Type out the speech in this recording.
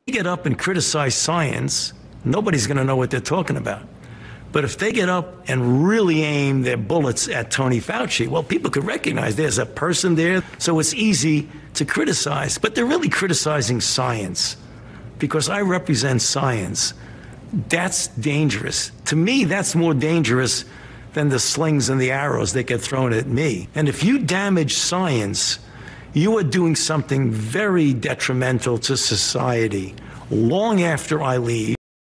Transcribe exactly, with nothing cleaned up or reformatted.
Get up and criticize science, nobody's going to know what they're talking about. But if they get up and really aim their bullets at Tony Fauci, well, people could recognize there's a person there, so it's easy to criticize. But they're really criticizing science because I represent science. That's dangerous. To me, that's more dangerous than the slings and the arrows that get thrown at me. And if you damage science, you are doing something very detrimental to society long after I leave.